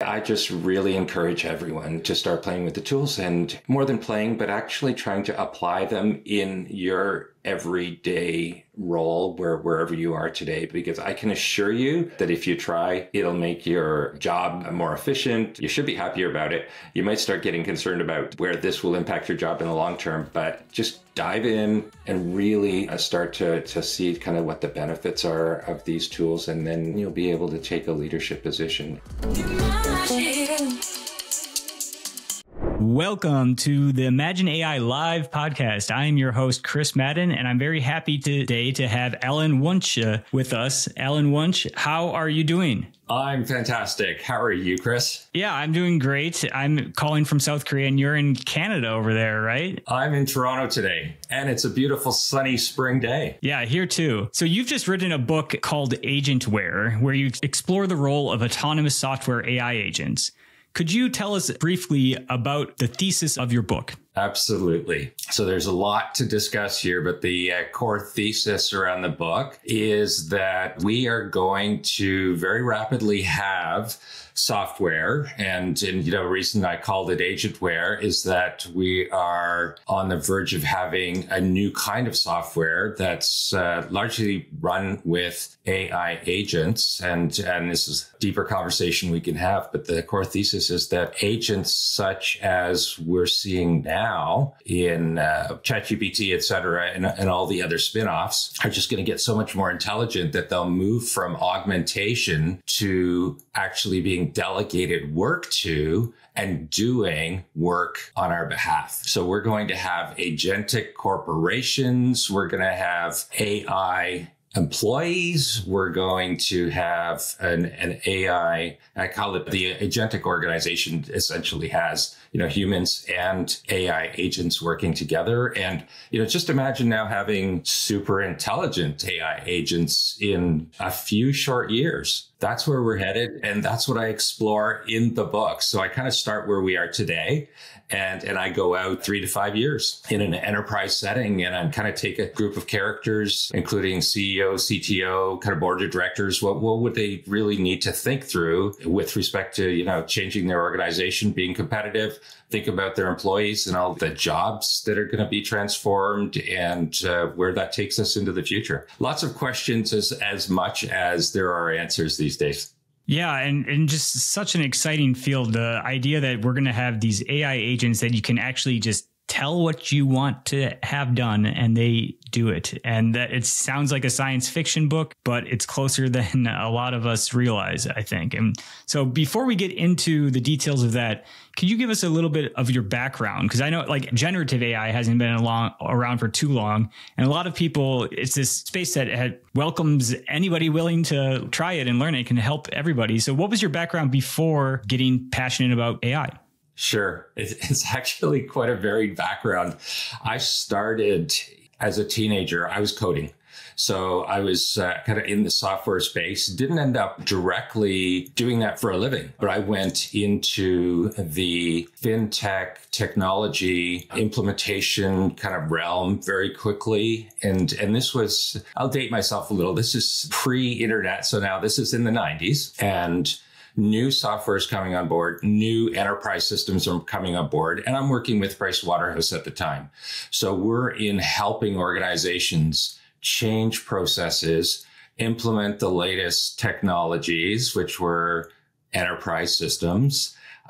I just really encourage everyone to start playing with the tools, and more than playing, but actually trying to apply them in your everyday role wherever you are today, because I can assure you that if you try, it'll make your job more efficient. You should be happier about it. You might start getting concerned about where this will impact your job in the long term, but just dive in and really start to see kind of what the benefits are of these tools, and then you'll be able to take a leadership position. Welcome to the Imagine AI Live podcast. I am your host, Chris Madden, and I'm very happy today to have Alan Wunsche with us. Alan Wunsche, how are you doing? I'm fantastic. How are you, Chris? Yeah, I'm doing great. I'm calling from South Korea, and you're in Canada over there, right? I'm in Toronto today, and it's a beautiful sunny spring day. Yeah, here too. So you've just written a book called Agentware, where you explore the role of autonomous software AI agents. Could you tell us briefly about the thesis of your book? Absolutely. So there's a lot to discuss here, but the core thesis around the book is that we are going to very rapidly have software. And the reason I called it Agentware is that we are on the verge of having a new kind of software that's largely run with AI agents. And this is a deeper conversation we can have. But the core thesis is that agents such as we're seeing now in ChatGPT, et cetera, and all the other spin-offs are just going to get so much more intelligent that they'll move from augmentation to actually being delegated work to and doing work on our behalf. So we're going to have agentic corporations. We're going to have AI employees. We're going to have an AI, I call it the agentic organization, essentially has, humans and AI agents working together. And, just imagine now having super intelligent AI agents in a few short years. That's where we're headed. And that's what I explore in the book. So I kind of start where we are today. And I go out 3 to 5 years in an enterprise setting, and I kind of take a group of characters, including CEO, CTO, kind of board of directors. What would they really need to think through with respect to, changing their organization, being competitive, think about their employees and all the jobs that are going to be transformed, and where that takes us into the future. Lots of questions as much as there are answers these days. Yeah, and just such an exciting field. The idea that we're going to have these AI agents that you can actually just tell what you want to have done and they do it. And that it sounds like a science fiction book, but it's closer than a lot of us realize, I think. And so before we get into the details of that, could you give us a little bit of your background? Because I know generative AI hasn't been around for too long. And a lot of people, it's this space that welcomes anybody willing to try it and learn it. It can help everybody. So what was your background before getting passionate about AI? Sure. It's actually quite a varied background. I started as a teenager, I was coding. So I was kind of in the software space, didn't end up directly doing that for a living, but I went into the fintech technology implementation kind of realm very quickly. And this was, I'll date myself a little. This is pre-internet. So now this is in the 90s, and new software is coming on board. New enterprise systems are coming on board. And I'm working with Pricewaterhouse at the time. So we're in helping organizations change processes, implement the latest technologies, which were enterprise systems,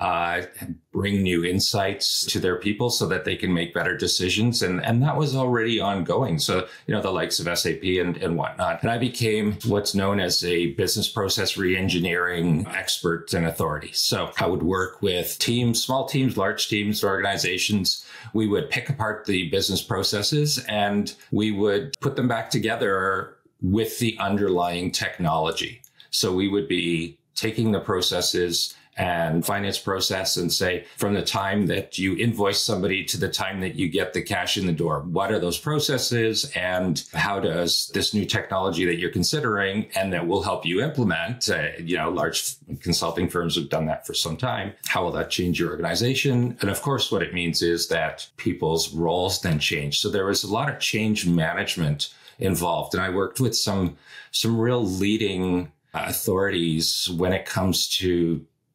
bring new insights to their people so that they can make better decisions. And that was already ongoing. So, the likes of SAP and whatnot. And I became what's known as a business process reengineering expert and authority. So I would work with teams, small teams, large teams, organizations. We would pick apart the business processes and we would put them back together with the underlying technology. So we would be taking the processes and finance process and say, from the time that you invoice somebody to the time that you get the cash in the door, what are those processes and how does this new technology that you're considering and that will help you implement, large consulting firms have done that for some time. How will that change your organization? And of course, what it means is that people's roles then change. So there was a lot of change management involved. And I worked with some real leading authorities when it comes to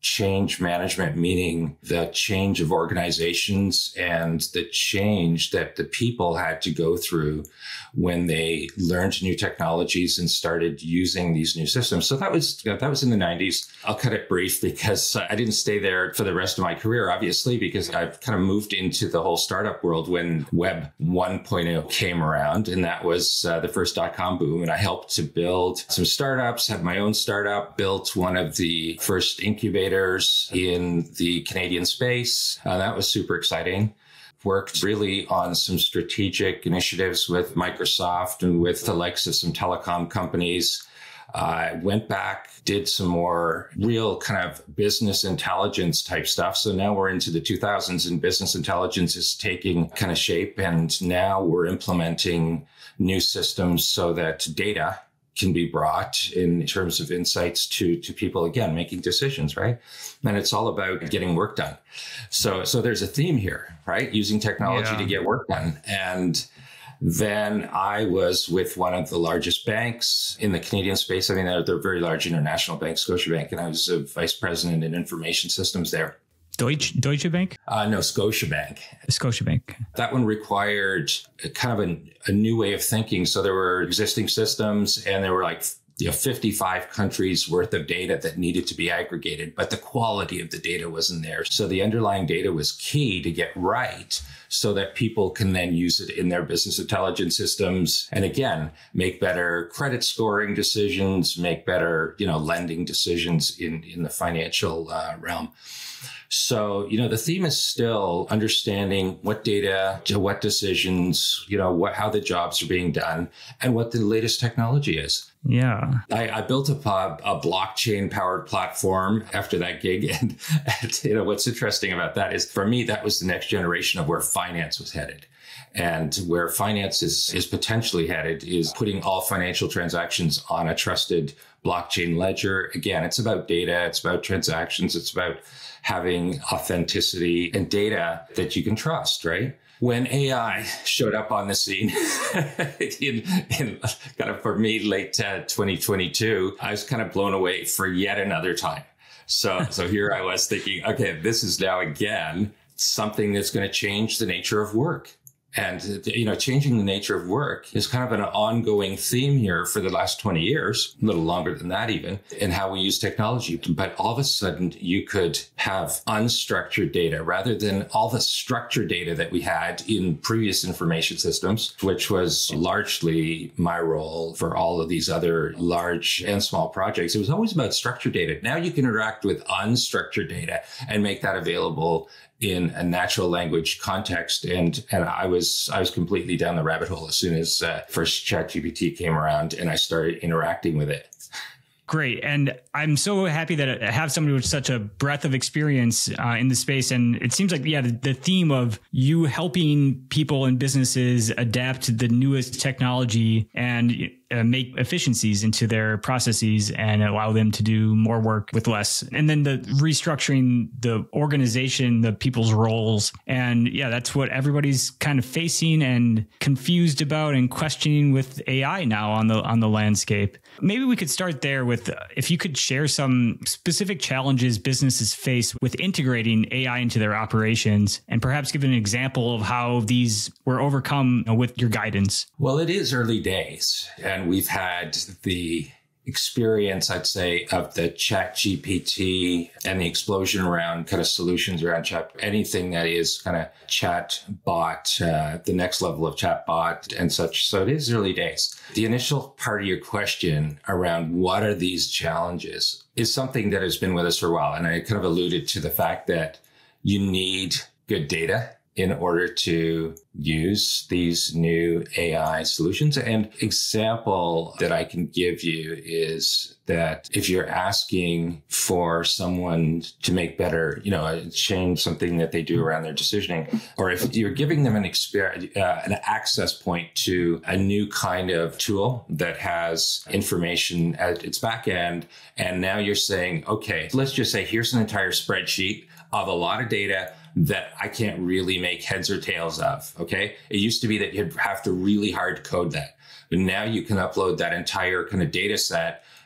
change management, meaning the change of organizations and the change that the people had to go through when they learned new technologies and started using these new systems. So that was in the 90s. I'll cut it brief because I didn't stay there for the rest of my career, obviously, because I've kind of moved into the whole startup world when Web 1.0 came around. And that was the first .com boom. And I helped to build some startups, had my own startup, built one of the first incubators in the Canadian space. That was super exciting. Worked really on some strategic initiatives with Microsoft and with the likes of some telecom companies. I went back, did some more real kind of business intelligence type stuff. So now we're into the 2000s and business intelligence is taking kind of shape. And now we're implementing new systems so that data can be brought in terms of insights to people, again, making decisions, right? And it's all about getting work done. So there's a theme here, right? Using technology to get work done. And then I was with one of the largest banks in the Canadian space. I mean, they're a very large international bank, Scotiabank, and I was a vice president in information systems there. Deutsche Bank? No, Scotiabank. Scotiabank. That one required kind of a new way of thinking. So there were existing systems and there were like 55 countries worth of data that needed to be aggregated, but the quality of the data wasn't there. So the underlying data was key to get right so that people can then use it in their business intelligence systems. And again, make better credit scoring decisions, make better, lending decisions in the financial realm. So, the theme is still understanding what data, what decisions, how the jobs are being done and what the latest technology is. Yeah. I built a blockchain powered platform after that gig. And what's interesting about that is for me, that was the next generation of where finance was headed. And where finance is potentially headed is putting all financial transactions on a trusted blockchain ledger. Again, it's about data. It's about transactions. It's about having authenticity and data that you can trust, right? When AI showed up on the scene in kind of, for me, late 2022, I was kind of blown away for yet another time. So here I was thinking, okay, this is now again something that's going to change the nature of work. And, changing the nature of work is kind of an ongoing theme here for the last 20 years, a little longer than that even, in how we use technology. But all of a sudden, you could have unstructured data rather than all the structured data that we had in previous information systems, which was largely my role for all of these other large and small projects. It was always about structured data. Now you can interact with unstructured data and make that available in a natural language context. And I was completely down the rabbit hole as soon as first ChatGPT came around and I started interacting with it. Great. And I'm so happy that I have somebody with such a breadth of experience in the space. And it seems like, the theme of you helping people and businesses adapt to the newest technology and make efficiencies into their processes and allow them to do more work with less. And then the restructuring the organization, the people's roles. And that's what everybody's kind of facing and confused about and questioning with AI now on the landscape. Maybe we could start there with if you could share some specific challenges businesses face with integrating AI into their operations and perhaps give an example of how these were overcome with your guidance. Well, it is early days and we've had the experience, I'd say, of the Chat GPT and the explosion around kind of solutions around chat, anything that is kind of chat bot, the next level of chat bot and such. So it is early days. The initial part of your question around what are these challenges is something that has been with us for a while. And I kind of alluded to the fact that you need good data in order to use these new AI solutions. And example that I can give you is that if you're asking for someone to make better, change something that they do around their decisioning, or if you're giving them an access point to a new kind of tool that has information at its back end, and now you're saying, okay, let's just say here's an entire spreadsheet of a lot of data that I can't really make heads or tails of, okay? It used to be that you'd have to really hard code that. But now you can upload that entire kind of data set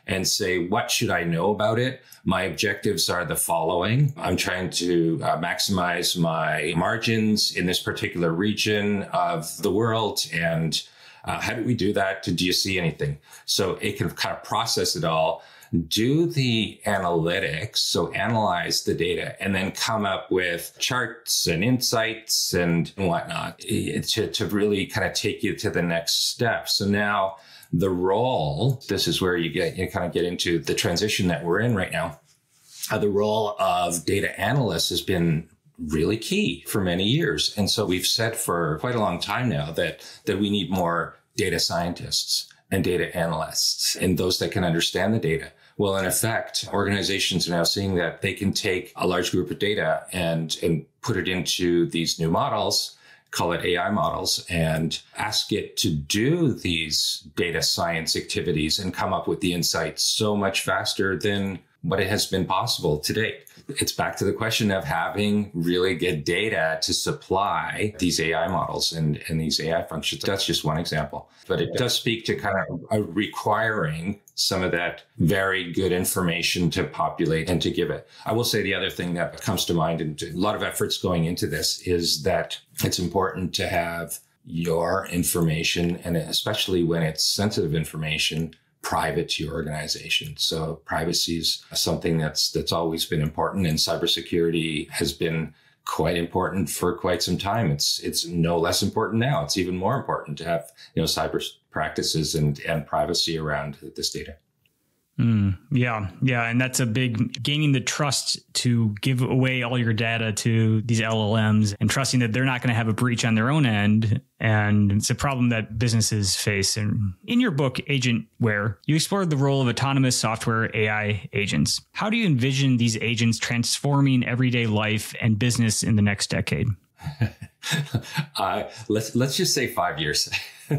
and say, what should I know about it? My objectives are the following. I'm trying to maximize my margins in this particular region of the world. And how do we do that? Do you see anything? So it can kind of process it all, do the analytics, so analyze the data, and then come up with charts and insights and whatnot to really kind of take you to the next step. So now the role, this is where you kind of get into the transition that we're in right now. The role of data analysts has been really key for many years. And so we've said for quite a long time now that we need more data scientists and data analysts and those that can understand the data. Well, in effect, organizations are now seeing that they can take a large group of data and put it into these new models, call it AI models, and ask it to do these data science activities and come up with the insights so much faster than what it has been possible to date. It's back to the question of having really good data to supply these AI models and these AI functions. That's just one example, but it does speak to kind of requiring some of that very good information to populate and to give it. I will say the other thing that comes to mind, and a lot of efforts going into this, is that it's important to have your information, and especially when it's sensitive information, private to your organization. So privacy is something that's always been important, and cybersecurity has been quite important for quite some time. It's no less important now. It's even more important to have, cyber practices and privacy around this data. Yeah. And that's a big, gaining the trust to give away all your data to these LLMs and trusting that they're not going to have a breach on their own end. And it's a problem that businesses face. And in your book, Agentware, you explored the role of autonomous software AI agents. How do you envision these agents transforming everyday life and business in the next decade? Let's just say 5 years.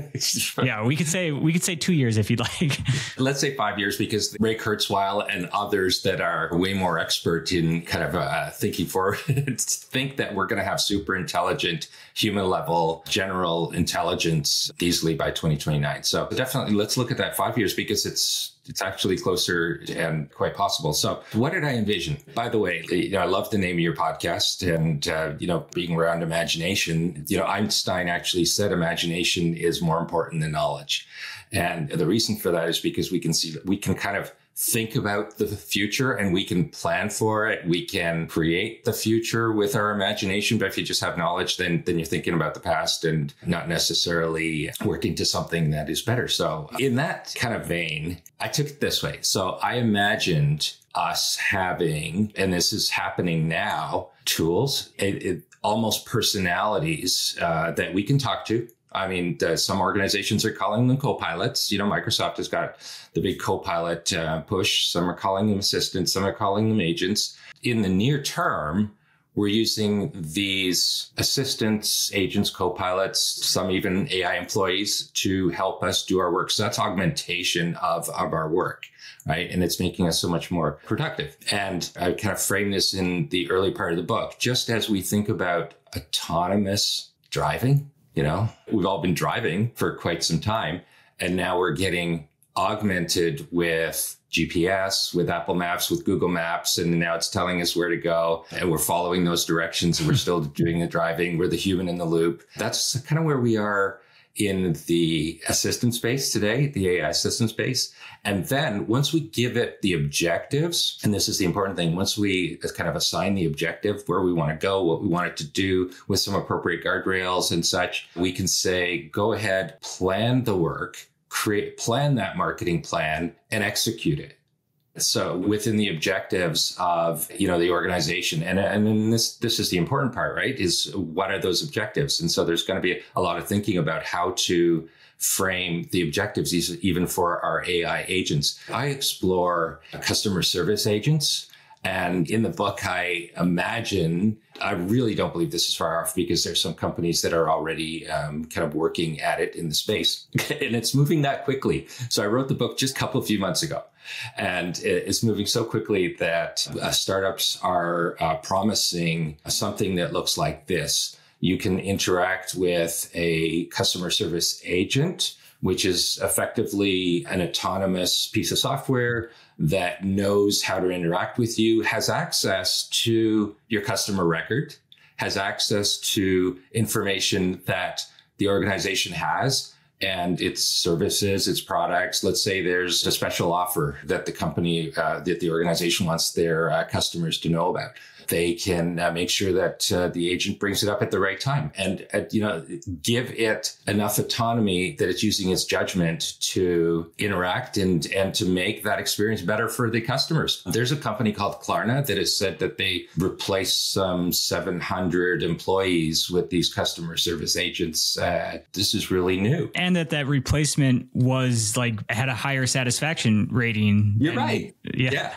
Yeah, we could say 2 years if you'd like. Let's say 5 years, because Ray Kurzweil and others that are way more expert in kind of thinking forward think that we're going to have super intelligent, human level, general intelligence easily by 2029. So definitely let's look at that 5 years, because it's actually closer and quite possible. So what did I envision? By the way, I love the name of your podcast, and, being around imagination, Einstein actually said imagination is more important than knowledge. And the reason for that is because we can kind of think about the future and we can plan for it. We can create the future with our imagination. But if you just have knowledge, then you're thinking about the past and not necessarily working to something that is better. So in that kind of vein, I took it this way. So I imagined us having, and this is happening now, tools, almost personalities that we can talk to. I mean, some organizations are calling them co-pilots. Microsoft has got the big co-pilot push. Some are calling them assistants. Some are calling them agents. In the near term, we're using these assistants, agents, co-pilots, some even AI employees to help us do our work. So that's augmentation of our work, right? And it's making us so much more productive. And I kind of frame this in the early part of the book. Just as we think about autonomous driving, we've all been driving for quite some time, and now we're getting augmented with GPS, with Apple Maps, with Google Maps, and now it's telling us where to go, and we're following those directions, and we're still doing the driving. We're the human in the loop. That's kind of where we are in the assistant space today, the AI assistant space. And then once we give it the objectives, and this is the important thing, once we kind of assign the objective, where we want to go, what we want it to do with some appropriate guardrails and such, we can say, go ahead, plan the work, plan that marketing plan, and execute it. So within the objectives of, the organization, and then this is the important part, right? Is what are those objectives? And so there's going to be a lot of thinking about how to frame the objectives, even for our AI agents. I explore customer service agents. And in the book, I really don't believe this is far off, because there's some companies that are already kind of working at it in the space, and it's moving that quickly. So I wrote the book just a few months ago, and it's moving so quickly that startups are promising something that looks like this. You can interact with a customer service agent which is effectively an autonomous piece of software that knows how to interact with you, has access to your customer record, has access to information that the organization has and its services, its products. Let's say there's a special offer that the company, that the organization wants their customers to know about. They can make sure that the agent brings it up at the right time and, give it enough autonomy that it's using its judgment to interact and to make that experience better for the customers. There's a company called Klarna that has said that they replaced some 700 employees with these customer service agents. This is really new. And that replacement was had a higher satisfaction rating. You're right. Yeah.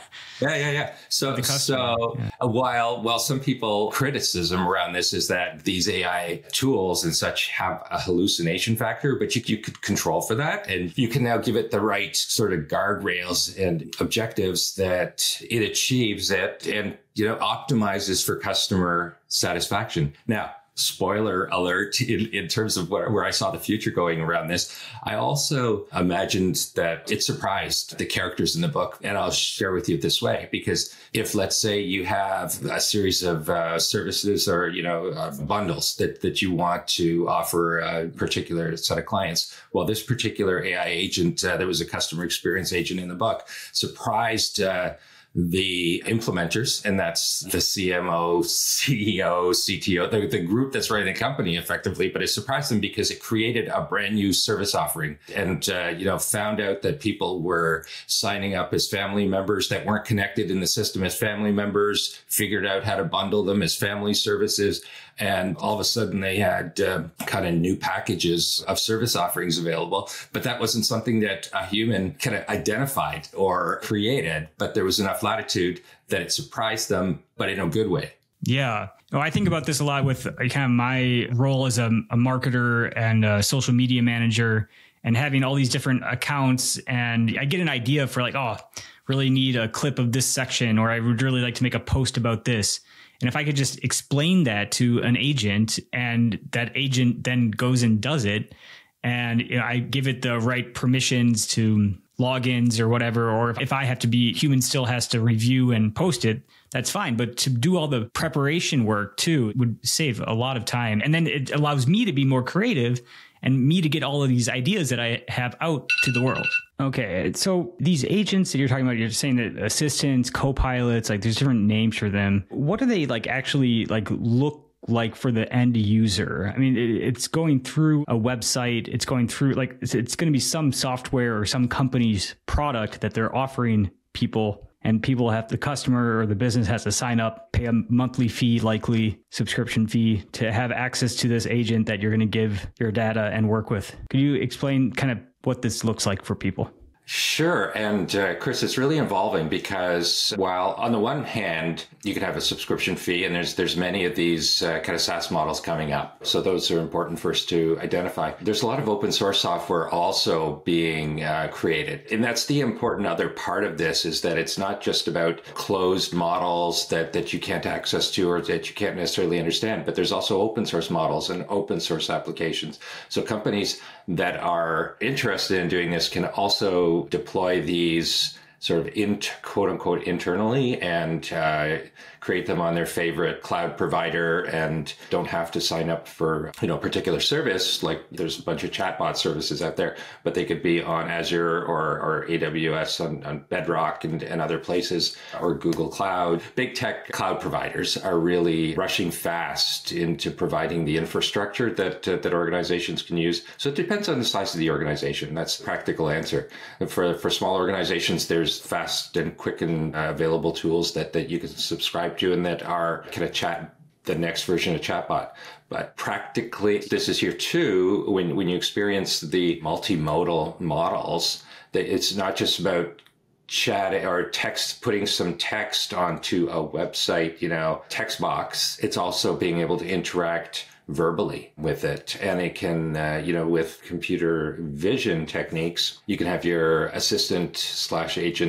So while some people criticism around this is that these AI tools and such have a hallucination factor, but you could control for that. And you can now give it the right sort of guardrails and objectives that it achieves it and, optimizes for customer satisfaction. Now, spoiler alert in terms of where I saw the future going around this. I also imagined that it surprised the characters in the book. And I'll share with you this way, because if, let's say, you have a series of services or, bundles that you want to offer a particular set of clients. Well, this particular AI agent, there was a customer experience agent in the book, surprised the implementers, and that's the CMO, CEO, CTO, the group that's running the company effectively, but it surprised them because it created a brand new service offering and, found out that people were signing up as family members that weren't connected in the system as family members, figured out how to bundle them as family services. And all of a sudden they had kind of new packages of service offerings available. But that wasn't something that a human kind of identified or created, but there was enough latitude that it surprised them, but in a good way. Yeah. Well, I think about this a lot with kind of my role as a marketer and a social media manager and having all these different accounts. And I get an idea for really need a clip of this section, or I would really like to make a post about this. And if I could just explain that to an agent and that agent then goes and does it, and I give it the right permissions to logins or whatever, or if I have to be, human still has to review and post it, that's fine. But to do all the preparation work too would save a lot of time. And then it allows me to be more creative and me to get all of these ideas that I have out to the world. Okay, so these agents that you're talking about, you're saying that assistants, co-pilots, there's different names for them. What do they actually look like for the end user? I mean, it's going through a website. It's going through it's going to be some software or some company's product that they're offering people. And the customer or the business has to sign up, pay a monthly fee, likely subscription fee, to have access to this agent that you're going to give your data and work with. Could you explain kind of what this looks like for people? Sure. And Chris, it's really evolving because while on the one hand, you can have a subscription fee, and there's many of these kind of SaaS models coming up. So those are important first to identify. There's a lot of open source software also being created. And that's the important other part of this, is that it's not just about closed models that you can't access to or that you can't necessarily understand, but there's also open source models and open source applications. So companies that are interested in doing this can also deploy these sort of quote unquote internally and create them on their favorite cloud provider and don't have to sign up for, a particular service. Like there's a bunch of chatbot services out there, but they could be on Azure or AWS on Bedrock and other places, or Google Cloud. Big tech cloud providers are really rushing fast into providing the infrastructure that organizations can use. So it depends on the size of the organization. That's the practical answer. For small organizations, there's fast and quick and available tools that you can subscribe to and that are kind of the next version of chatbot. But practically, this is here too, when you experience the multimodal models, that it's not just about chat or text, putting some text onto a website, text box. It's also being able to interact verbally with it. And it can, with computer vision techniques, you can have your assistant / agent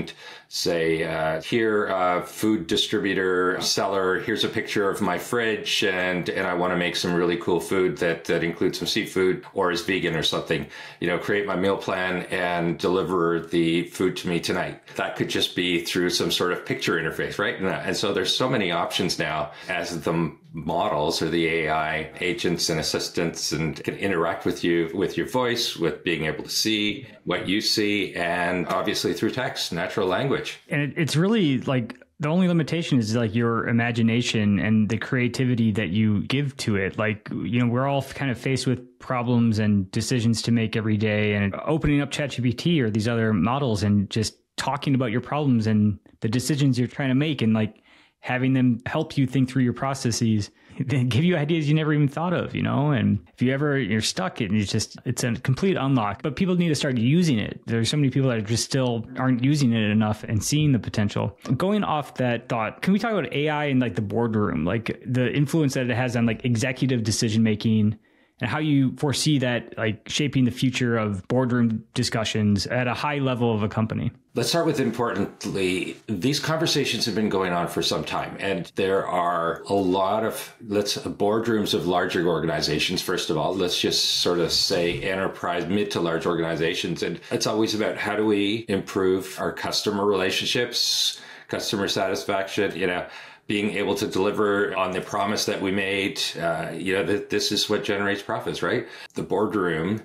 say, here, food distributor, seller, here's a picture of my fridge, and I want to make some really cool food that includes some seafood or is vegan or something. Create my meal plan and deliver the food to me tonight. That could just be through some sort of picture interface, right? And so there's so many options now as the models or the AI agents and assistants and can interact with you with your voice, with being able to see what you see, and obviously through text, natural language. And it's really like the only limitation is like your imagination and the creativity that you give to it. Like, we're all kind of faced with problems and decisions to make every day, and opening up ChatGPT or these other models and just talking about your problems and the decisions you're trying to make, and like having them help you think through your processes, they give you ideas you never even thought of, and if you're stuck, it's a complete unlock. But people need to start using it. There's so many people that just still aren't using it enough and seeing the potential. Going off that thought, can we talk about AI in like the boardroom, like the influence that it has on like executive decision making, and how you foresee that like shaping the future of boardroom discussions at a high level of a company? Let's start with importantly, these conversations have been going on for some time, and there are a lot of boardrooms of larger organizations. First of all, let's just sort of say enterprise, mid to large organizations. And it's always about how do we improve our customer relationships, customer satisfaction, being able to deliver on the promise that we made, that this is what generates profits, right? The boardroom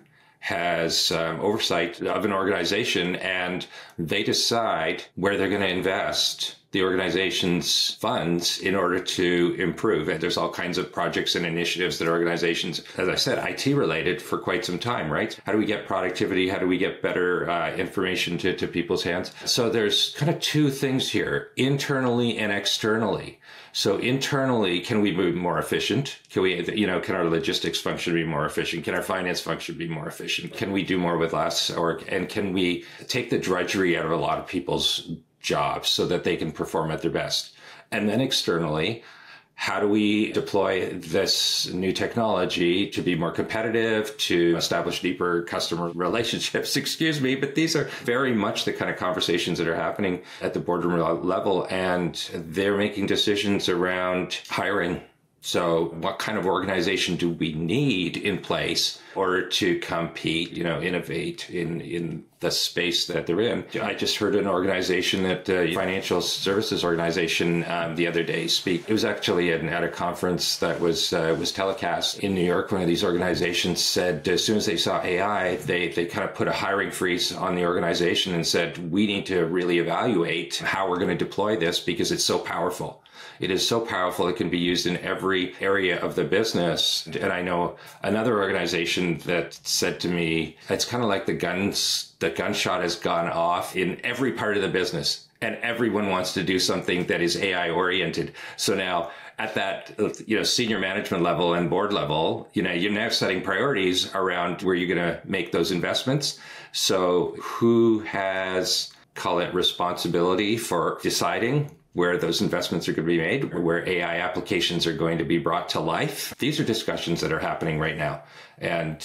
has oversight of an organization, and they decide where they're going to invest the organization's funds in order to improve. And there's all kinds of projects and initiatives that organizations, as I said, IT related for quite some time, right? How do we get productivity? How do we get better information to people's hands? So there's kind of two things here, internally and externally. So internally, can we be more efficient? Can our logistics function be more efficient? Can our finance function be more efficient? Can we do more with less? And can we take the drudgery out of a lot of people's jobs so that they can perform at their best? And then externally, how do we deploy this new technology to be more competitive, to establish deeper customer relationships? But these are very much the kind of conversations that are happening at the boardroom level, and they're making decisions around hiring. So what kind of organization do we need in place in order to compete, innovate in the space that they're in? I just heard an organization financial services organization the other day speak. It was actually at a conference that was telecast in New York. One of these organizations said as soon as they saw AI, they kind of put a hiring freeze on the organization and said, we need to really evaluate how we're going to deploy this because it's so powerful. It is so powerful. It can be used in every area of the business. And I know another organization that said to me, it's kind of like the gunshot has gone off in every part of the business, and everyone wants to do something that is AI oriented. So now at that, senior management level and board level, you're now setting priorities around where you're going to make those investments. So who has, call it, responsibility for deciding where those investments are going to be made, where AI applications are going to be brought to life? These are discussions that are happening right now. And,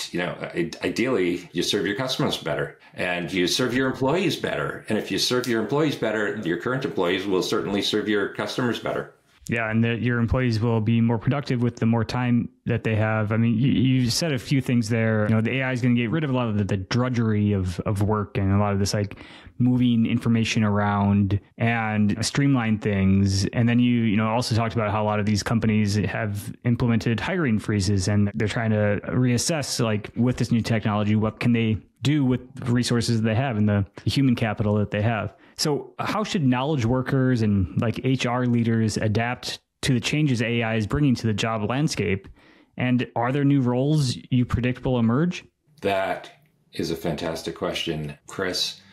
ideally, you serve your customers better and you serve your employees better. And if you serve your employees better, your current employees will certainly serve your customers better. Yeah, and that your employees will be more productive with the more time that they have. I mean, you said a few things there. The AI is going to get rid of a lot of the drudgery of work and a lot of this like moving information around and streamline things. And then you also talked about how a lot of these companies have implemented hiring freezes, and they're trying to reassess, like, with this new technology, what can they do with the resources they have and the human capital that they have. So how should knowledge workers and like HR leaders adapt to the changes AI is bringing to the job landscape? And are there new roles you predict will emerge? That is a fantastic question, Chris.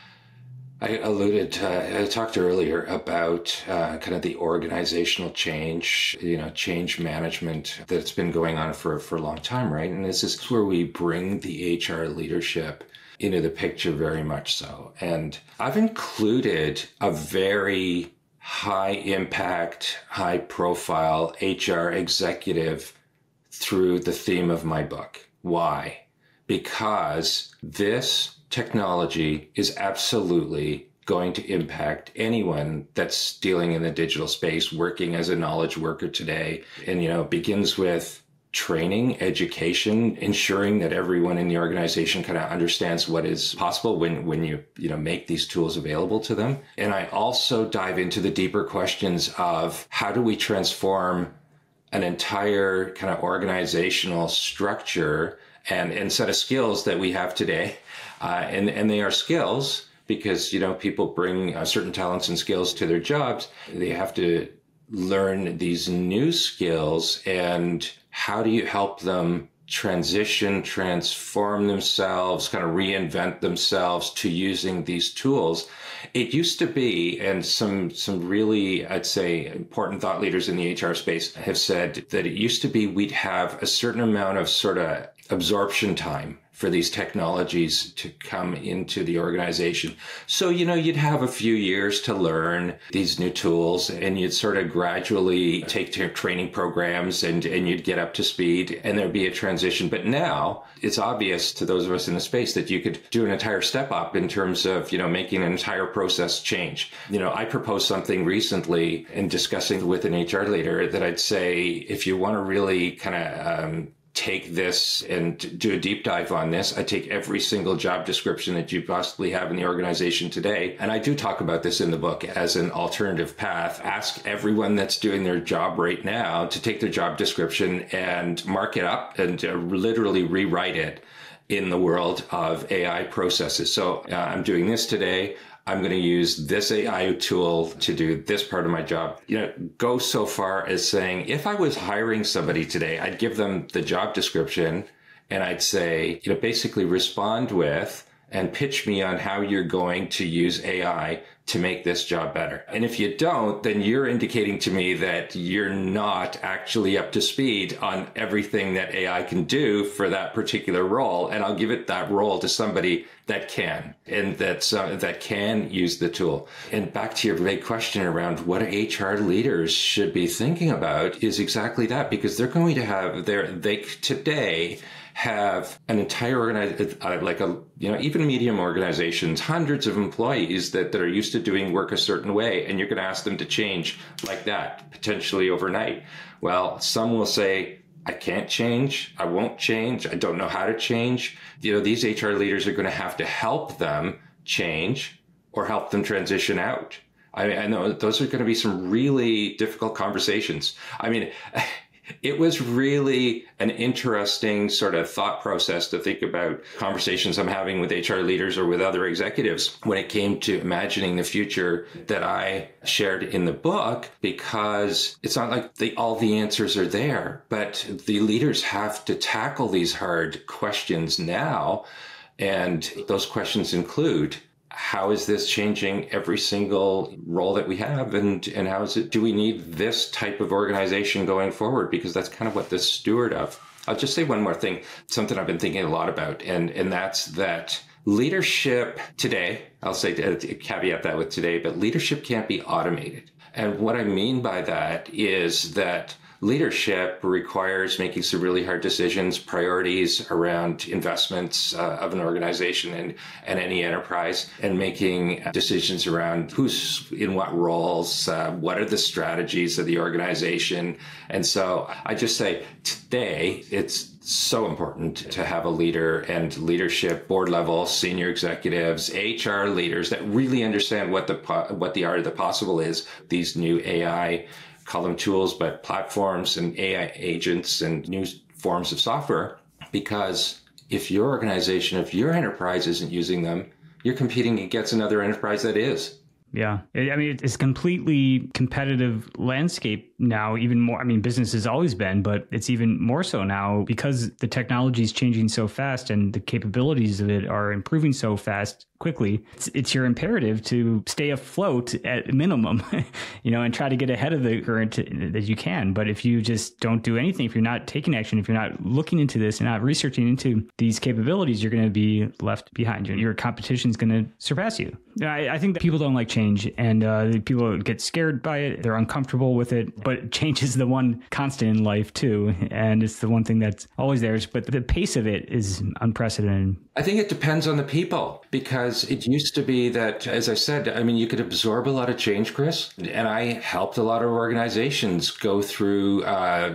I talked earlier about kind of the organizational change, change management that's been going on for a long time, right? And this is where we bring the HR leadership into the picture very much so. And I've included a very high impact, high profile HR executive through the theme of my book. Why? Because this technology is absolutely going to impact anyone that's dealing in the digital space, working as a knowledge worker today. And, it begins with training, education, ensuring that everyone in the organization kind of understands what is possible when you make these tools available to them. And I also dive into the deeper questions of how do we transform an entire kind of organizational structure and set of skills that we have today. And they are skills because, people bring certain talents and skills to their jobs. They have to learn these new skills, and how do you help them transition, transform themselves, kind of reinvent themselves to using these tools? It used to be, and some really, I'd say, important thought leaders in the HR space have said that it used to be we'd have a certain amount of sort of absorption time for these technologies to come into the organization. So, you'd have a few years to learn these new tools, and you'd sort of gradually take training programs and you'd get up to speed, and there'd be a transition. But now it's obvious to those of us in the space that you could do an entire step up in terms of, making an entire process change. I proposed something recently in discussing with an HR leader that I'd say, if you want to really kind of take this and do a deep dive on this, I take every single job description that you possibly have in the organization today. And I do talk about this in the book as an alternative path. Ask everyone that's doing their job right now to take their job description and mark it up and literally rewrite it in the world of AI processes. So I'm doing this today. I'm going to use this AI tool to do this part of my job. Go so far as saying, if I was hiring somebody today, I'd give them the job description and I'd say, basically respond with and pitch me on how you're going to use AI to make this job better. And if you don't, then you're indicating to me that you're not actually up to speed on everything that AI can do for that particular role. And I'll give it that role to somebody that can, and that can use the tool. And back to your big question around what HR leaders should be thinking about is exactly that, because they're going to have today have an entire organization, even medium organizations, hundreds of employees that are used to doing work a certain way, and you're going to ask them to change like that, potentially overnight. Well, some will say, I can't change, I won't change, I don't know how to change. These HR leaders are going to have to help them change or help them transition out. I know those are going to be some really difficult conversations. It was really an interesting sort of thought process to think about conversations I'm having with HR leaders or with other executives when it came to imagining the future that I shared in the book, because it's not like all the answers are there, but the leaders have to tackle these hard questions now. And those questions include, how is this changing every single role that we have? And how do we need this type of organization going forward? Because that's kind of what this steward of. I'll just say one more thing, something I've been thinking a lot about. And that's that leadership today, I'll say caveat that with today, but leadership can't be automated. And what I mean by that is that leadership requires making some really hard decisions, priorities around investments of an organization and any enterprise, and making decisions around who's in what roles, what are the strategies of the organization. And so I just say today, it's so important to have a leader and leadership, board level, senior executives, HR leaders that really understand what the art of the possible is. These new AI, call them tools, but platforms and AI agents and new forms of software. Because if your organization, if your enterprise isn't using them, you're competing against another enterprise that is. Yeah. It's a completely competitive landscape now, even more. Business has always been, but it's even more so now because the technology is changing so fast and the capabilities of it are improving so fast quickly. It's your imperative to stay afloat at minimum, and try to get ahead of the current that you can. But if you just don't do anything, if you're not taking action, if you're not looking into this and not researching into these capabilities, you're going to be left behind. Your competition is going to surpass you. I think that people don't like change. change, and people get scared by it. They're uncomfortable with it, but change is the one constant in life too. And it's the one thing that's always there. But the pace of it is unprecedented. I think it depends on the people, because it used to be that, as I said, I mean, you could absorb a lot of change, Chris. And I helped a lot of organizations go through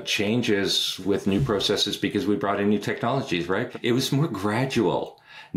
changes with new processes because we brought in new technologies, right? It was more gradual.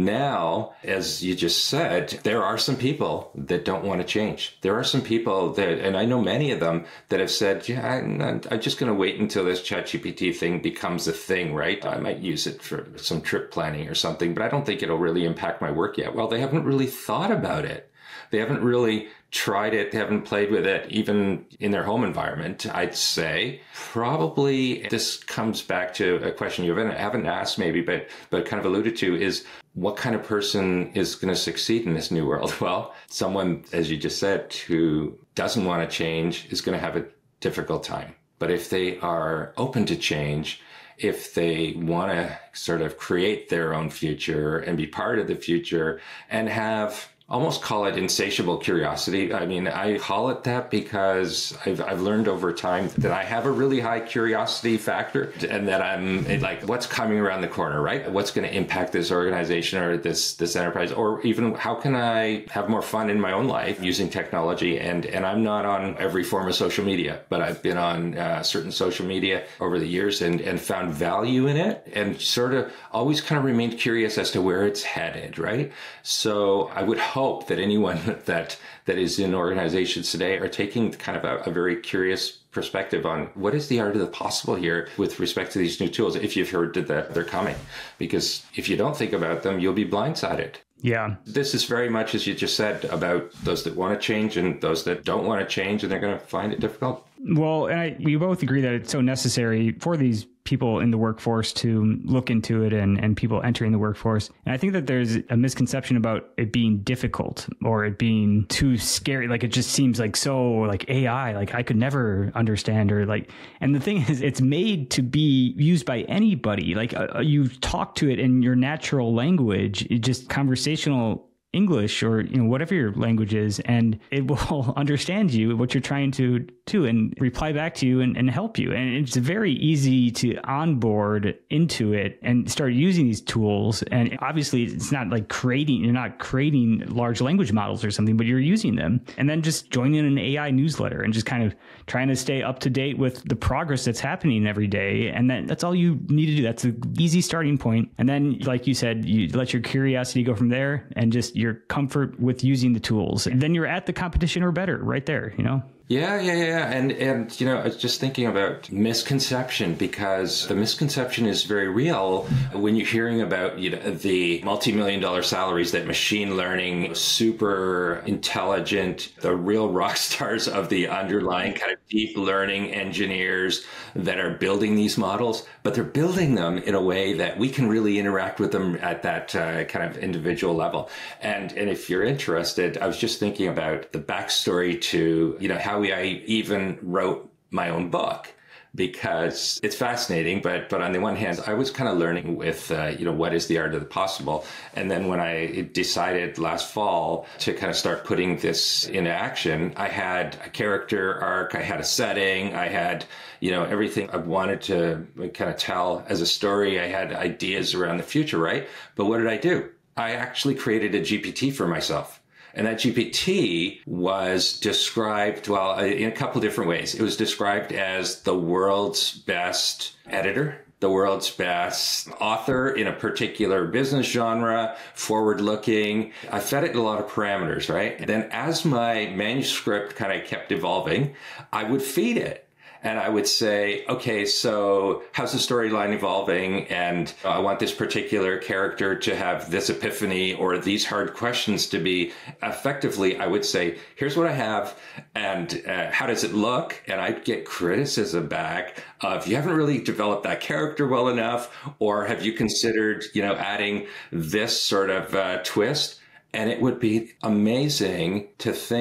Now, as you just said, there are some people that don't want to change. There are some people that, and I know many of them, that have said, yeah, I'm just going to wait until this ChatGPT thing becomes a thing, right? I might use it for some trip planning or something, but I don't think it'll really impact my work yet. Well, they haven't really thought about it. They haven't really tried it. They haven't played with it, even in their home environment, I'd say. Probably this comes back to a question you haven't asked maybe, but kind of alluded to, is what kind of person is going to succeed in this new world? Well, someone, as you just said, who doesn't want to change is going to have a difficult time. But if they are open to change, if they want to sort of create their own future and be part of the future and have, almost call it insatiable curiosity. I mean, I call it that because I've learned over time that I have a really high curiosity factor, and that I'm like, what's coming around the corner, right? What's going to impact this organization or this enterprise? Or even how can I have more fun in my own life using technology? And I'm not on every form of social media, but I've been on certain social media over the years and found value in it, and sort of always kind of remained curious as to where it's headed, right? So I would hope that anyone that is in organizations today are taking kind of a very curious perspective on what is the art of the possible here with respect to these new tools, if you've heard that they're coming. Because if you don't think about them, you'll be blindsided. Yeah. This is very much, as you just said, about those that want to change and those that don't want to change, and they're going to find it difficult. Well, and we both agree that it's so necessary for these people in the workforce to look into it, and people entering the workforce. And I think that there's a misconception about it being difficult or it being too scary. Like, it just seems like so like AI, like I could never understand, or like, and the thing is, it's made to be used by anybody. Like you talk to it in your natural language, just conversational English, or whatever your language is, and it will understand you, what you're trying to do, and reply back to you and help you. And it's very easy to onboard into it and start using these tools. And obviously it's not like you're not creating large language models or something, but you're using them. And then just joining an AI newsletter and just kind of trying to stay up to date with the progress that's happening every day. And that's all you need to do. That's an easy starting point. And then, like you said, you let your curiosity go from there, and just your comfort with using the tools. And then you're at the competition or better right there, Yeah. And I was just thinking about misconception, because the misconception is very real when you're hearing about the multi-million-dollar salaries that machine learning, super intelligent, the real rock stars of the underlying kind of deep learning engineers that are building these models, but they're building them in a way that we can really interact with them at that kind of individual level. And if you're interested, I was just thinking about the backstory to how I even wrote my own book, because it's fascinating. But on the one hand, I was kind of learning with, what is the art of the possible. And then when I decided last fall to kind of start putting this into action, I had a character arc, I had a setting, I had, everything I wanted to kind of tell as a story. I had ideas around the future, right? But what did I do? I actually created a GPT for myself. And that GPT was described, in a couple different ways. It was described as the world's best editor, the world's best author in a particular business genre, forward-looking. I fed it a lot of parameters, right? And then as my manuscript kind of kept evolving, I would feed it. And I would say, okay, so how's the storyline evolving? And I want this particular character to have this epiphany or these hard questions to be effectively, I would say, here's what I have, and how does it look? And I'd get criticism back of, you haven't really developed that character well enough, or have you considered, adding this sort of twist? And it would be amazing to think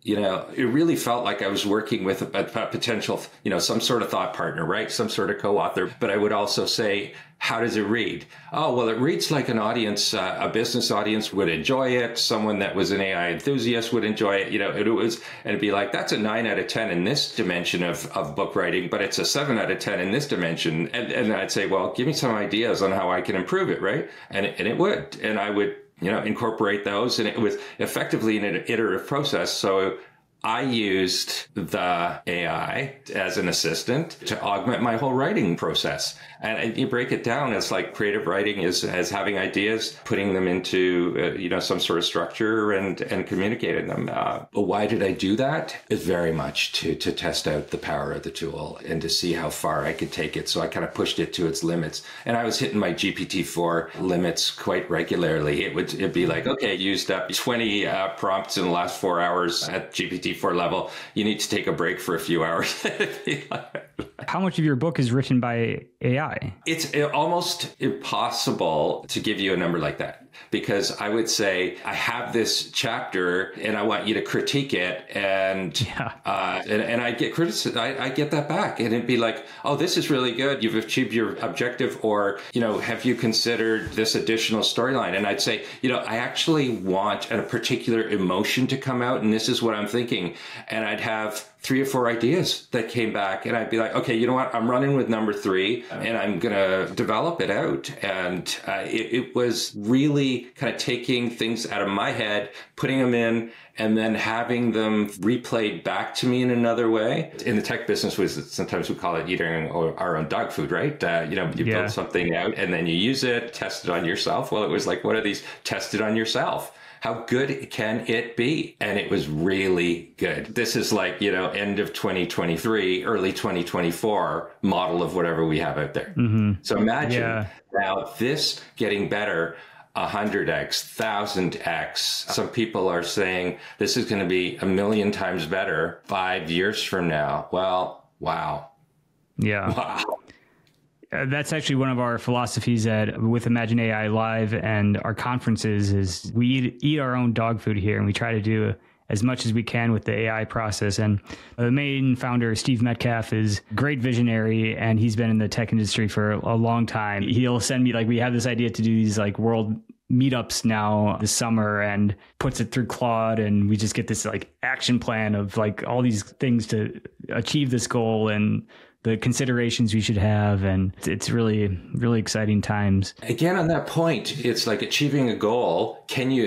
it really felt like I was working with a potential, some sort of thought partner, right? Some sort of co-author. But I would also say, how does it read? Oh, well, it reads like an audience, a business audience would enjoy it. Someone that was an AI enthusiast would enjoy it. And it'd be like, that's a 9 out of 10 in this dimension of book writing, but it's a 7 out of 10 in this dimension. And I'd say, well, give me some ideas on how I can improve it, right? And it would. And I would, incorporate those. And it was effectively an iterative process. So I used the AI as an assistant to augment my whole writing process. And you break it down, it's like creative writing is as having ideas, putting them into, some sort of structure and communicating them. But why did I do that? It's very much to test out the power of the tool and to see how far I could take it. So I kind of pushed it to its limits. And I was hitting my GPT-4 limits quite regularly. It'd be like, okay, used up 20 prompts in the last 4 hours at GPT-4 level. You need to take a break for a few hours. How much of your book is written by AI? It's almost impossible to give you a number like that, because I would say, I have this chapter and I want you to critique it. And I get criticism. I get that back, and it'd be like, oh, this is really good. You've achieved your objective. Or, have you considered this additional storyline? And I'd say, I actually want a particular emotion to come out, and this is what I'm thinking. And I'd have 3 or 4 ideas that came back, and I'd be like, okay, you know what? I'm running with number 3 and I'm going to develop it out. And it was really kind of taking things out of my head, putting them in, and then having them replayed back to me in another way. In the tech business, sometimes we call it eating our own dog food, right? You build something out and then you use it, test it on yourself. Well, it was like, what are these? Test it on yourself. How good can it be? And it was really good. This is like, end of 2023, early 2024 model of whatever we have out there. Mm-hmm. So imagine now this getting better 100x, 1000x. Some people are saying this is going to be 1,000,000 times better 5 years from now. Well, wow. Yeah. Wow. That's actually one of our philosophies with Imagine AI Live and our conferences is we eat our own dog food here, and we try to do as much as we can with the AI process. And the main founder, Steve Metcalf, is a great visionary, and he's been in the tech industry for a long time. He'll send me, we have this idea to do these world meetups now this summer, and puts it through Claude, and we just get this action plan of all these things to achieve this goal and the considerations we should have. And it's really, really exciting times. Again, on that point, it's like achieving a goal.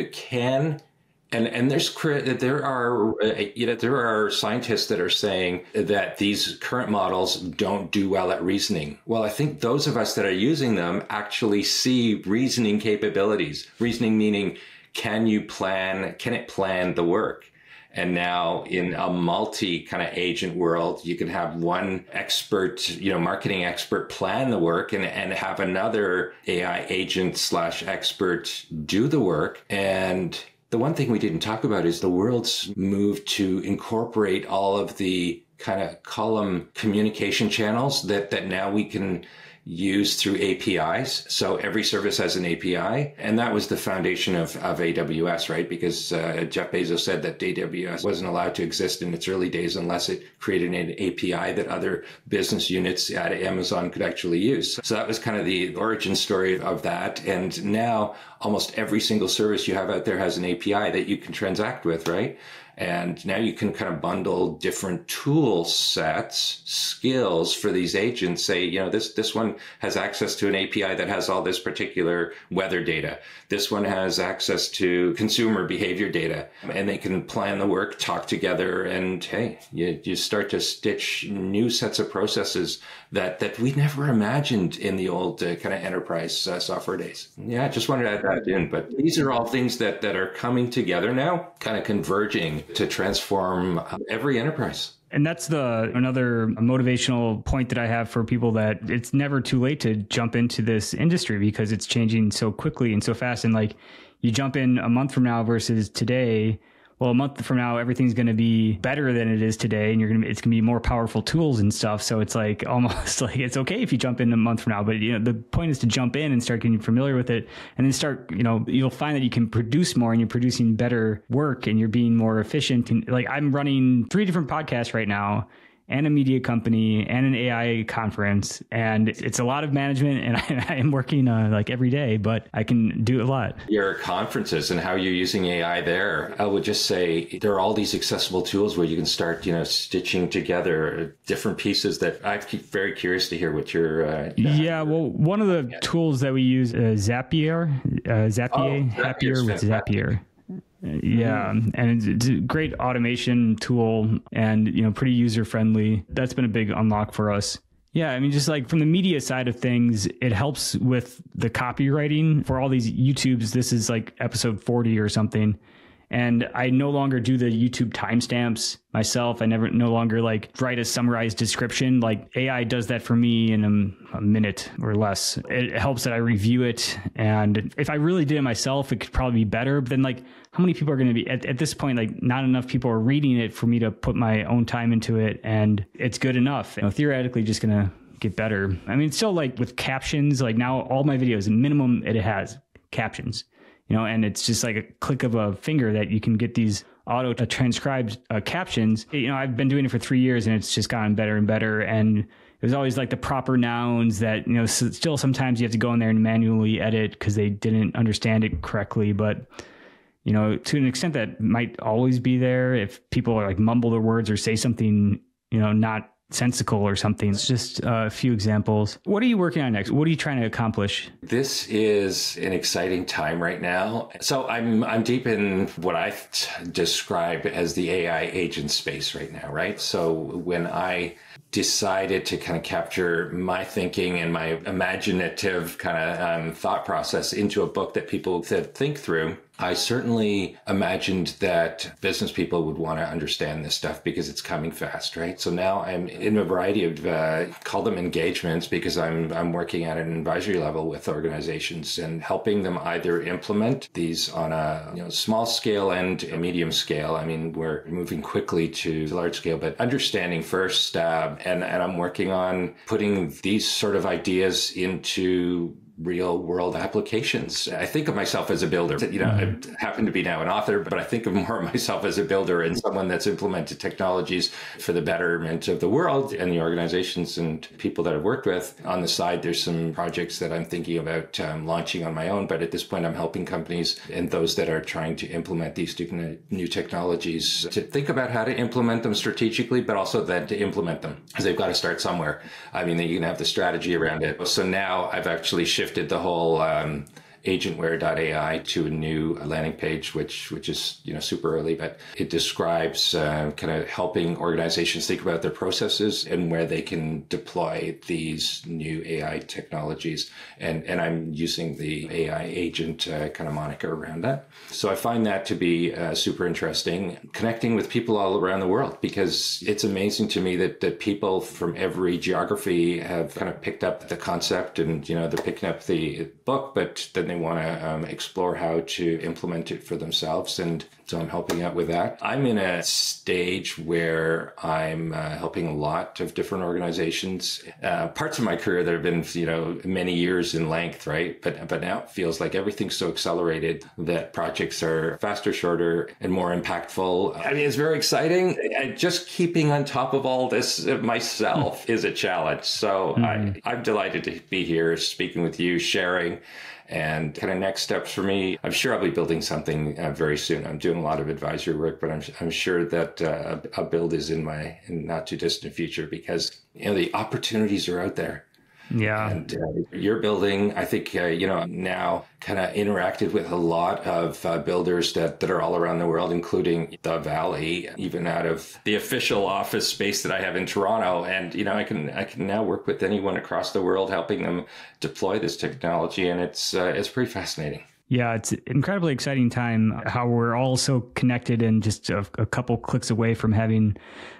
And there are scientists that are saying that these current models don't do well at reasoning. Well, I think those of us that are using them actually see reasoning capabilities. Reasoning meaning, can it plan the work? And now in a multi kind of agent world, you can have one expert, marketing expert plan the work and have another AI agent / expert do the work. And the one thing we didn't talk about is the world's move to incorporate all of the kind of column communication channels that now we can use through APIs. So every service has an API. And that was the foundation of AWS, right? Because Jeff Bezos said that AWS wasn't allowed to exist in its early days unless it created an API that other business units at Amazon could actually use. So that was kind of the origin story of that. And now almost every single service you have out there has an API that you can transact with, right? And now you can kind of bundle different tool sets, skills for these agents. Say, this one has access to an API that has all this particular weather data. This one has access to consumer behavior data, and they can plan the work, talk together, and hey, you start to stitch new sets of processes that we never imagined in the old kind of enterprise software days. Yeah, I just wanted to add that in. But these are all things that are coming together now, kind of converging to transform every enterprise. And that's another motivational point that I have for people, that it's never too late to jump into this industry because it's changing so quickly and so fast. And you jump in a month from now versus today, well, a month from now, everything's going to be better than it is today. And it's going to be more powerful tools and stuff. So it's like almost like it's okay if you jump in a month from now, but the point is to jump in and start getting familiar with it and then start, you'll find that you can produce more and you're producing better work and you're being more efficient. And like I'm running 3 different podcasts right now, and a media company and an AI conference. And it's a lot of management and I am working like every day, but I can do a lot. Your conferences and how you're using AI there. I would just say there are all these accessible tools where you can start, stitching together different pieces that I'm very curious to hear what you're... Yeah, well, one of the tools that we use is Zapier, Happier with Zapier. Yeah. And it's a great automation tool and, pretty user friendly. That's been a big unlock for us. Yeah. I mean, just like from the media side of things, it helps with the copywriting for all these YouTubes. This is like episode 40 or something. And I no longer do the YouTube timestamps myself. I no longer like write a summarized description. Like AI does that for me in a minute or less. It helps that I review it. And if I really did it myself, it could probably be better. But then like how many people are going to be at this point, like not enough people are reading it for me to put my own time into it. And it's good enough. Theoretically just going to get better. I mean, it's still like with captions, like now all my videos, minimum it has captions. And it's just like a click of a finger that you can get these auto transcribed captions. I've been doing it for 3 years and it's just gotten better and better. And it was always like the proper nouns that, still sometimes you have to go in there and manually edit because they didn't understand it correctly. But, to an extent that might always be there if people are like mumble their words or say something, not sensical or something. It's just a few examples. What are you working on next? What are you trying to accomplish? This is an exciting time right now. So I'm deep in what I describe as the AI agent space right now, right? So when I decided to kind of capture my thinking and my imaginative kind of thought process into a book that people could think through, I certainly imagined that business people would want to understand this stuff because it's coming fast, right? So now I'm in a variety of, call them engagements, because I'm working at an advisory level with organizations and helping them either implement these on a small scale and a medium scale. I mean, we're moving quickly to large scale, but understanding first, and I'm working on putting these sort of ideas into real world applications. I think of myself as a builder. I happen to be now an author, but I think of more of myself as a builder and someone that's implemented technologies for the betterment of the world and the organizations and people that I've worked with. On the side, there's some projects that I'm thinking about launching on my own, but at this point, I'm helping companies and those that are trying to implement these new technologies to think about how to implement them strategically, but also then to implement them, because they've got to start somewhere. I mean, you can have the strategy around it. So now I've actually shifted the whole Agentware.ai to a new landing page, which is super early, but it describes kind of helping organizations think about their processes and where they can deploy these new AI technologies. And I'm using the AI agent kind of moniker around that. So I find that to be super interesting, connecting with people all around the world, because it's amazing to me that people from every geography have kind of picked up the concept and, they're picking up the book, but then they want to explore how to implement it for themselves. And so I'm helping out with that. I'm in a stage where I'm helping a lot of different organizations. Parts of my career that have been, many years in length, right? But now it feels like everything's so accelerated that projects are faster, shorter, and more impactful. I mean, it's very exciting. Just keeping on top of all this myself is a challenge. So I'm delighted to be here speaking with you, sharing. And kind of next steps for me, I'm sure I'll be building something very soon. I'm doing a lot of advisory work, but I'm sure that a build is in not too distant future, because the opportunities are out there. Yeah. And you're building, I think, now kind of interacted with a lot of builders that are all around the world, including the Valley, even out of the official office space that I have in Toronto. And, I can now work with anyone across the world, helping them deploy this technology. And it's pretty fascinating. Yeah, it's an incredibly exciting time how we're all so connected and just a couple clicks away from having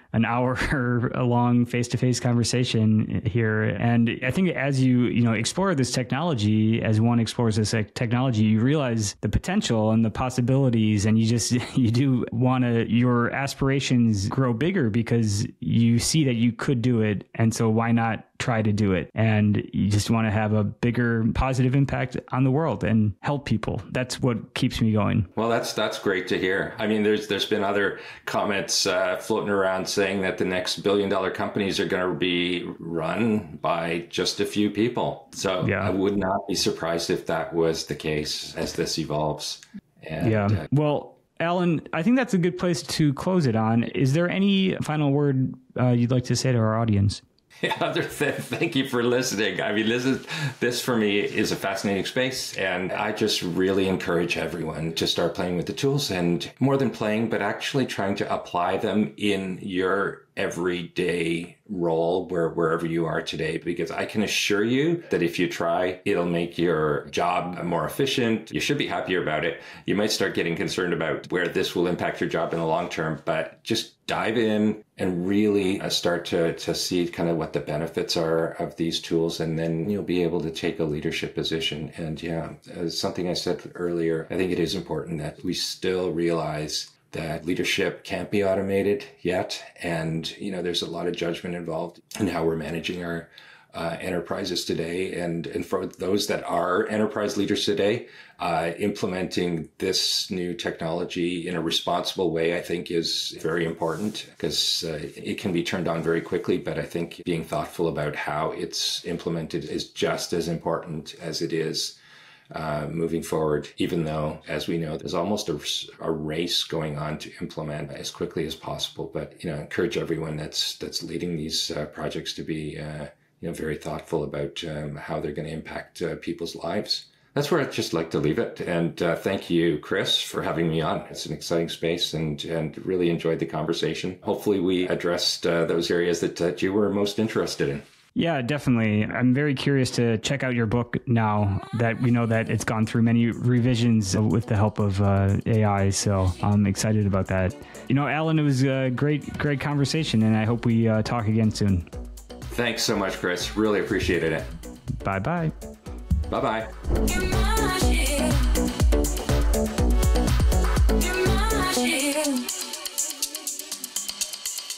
an hour long face-to-face conversation here. And I think as you explore this technology, as one explores this technology, you realize the potential and the possibilities, and you do want to, your aspirations grow bigger because you see that you could do it. And so why not try to do it? And you just want to have a bigger positive impact on the world and help people. That's what keeps me going. Well, that's great to hear. I mean, there's been other comments floating around saying that the next billion-dollar companies are going to be run by just a few people. So I would not be surprised if that was the case as this evolves. And, well, Alan, I think that's a good place to close it on. Is there any final word you'd like to say to our audience? Yeah, thank you for listening. I mean, this for me is a fascinating space, and I just really encourage everyone to start playing with the tools, and more than playing, but actually trying to apply them in your everyday role wherever you are today, because I can assure you that if you try, it'll make your job more efficient. You should be happier about it. You might start getting concerned about where this will impact your job in the long term, but just dive in and really start to see kind of what the benefits are of these tools, and then you'll be able to take a leadership position. And as something I said earlier, I think it is important that we still realize that leadership can't be automated yet. And, there's a lot of judgment involved in how we're managing our enterprises today. And for those that are enterprise leaders today, implementing this new technology in a responsible way, I think is very important, because it can be turned on very quickly. But I think being thoughtful about how it's implemented is just as important as it is moving forward, even though, as we know, there's almost a race going on to implement as quickly as possible. But, encourage everyone that's leading these projects to be, very thoughtful about how they're going to impact people's lives. That's where I'd just like to leave it. And thank you, Chris, for having me on. It's an exciting space, and really enjoyed the conversation. Hopefully we addressed those areas that you were most interested in. Yeah, definitely. I'm very curious to check out your book now that we know that it's gone through many revisions with the help of AI. So I'm excited about that. Alan, it was a great conversation, and I hope we talk again soon. Thanks so much, Chris. Really appreciated it. Bye-bye. Bye-bye.